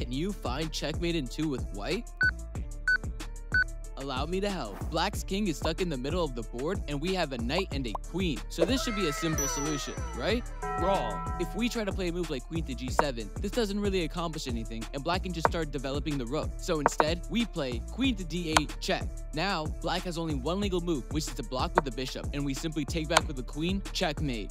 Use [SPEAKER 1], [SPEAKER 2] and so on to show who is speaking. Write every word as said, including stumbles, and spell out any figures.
[SPEAKER 1] Can you find checkmate in two with white? Allow me to help. Black's king is stuck in the middle of the board, and we have a knight and a queen. So this should be a simple solution, right? Wrong. If we try to play a move like queen to g seven, this doesn't really accomplish anything, and black can just start developing the rook. So instead, we play queen to d eight check. Now, black has only one legal move, which is to block with the bishop, and we simply take back with the queen, checkmate.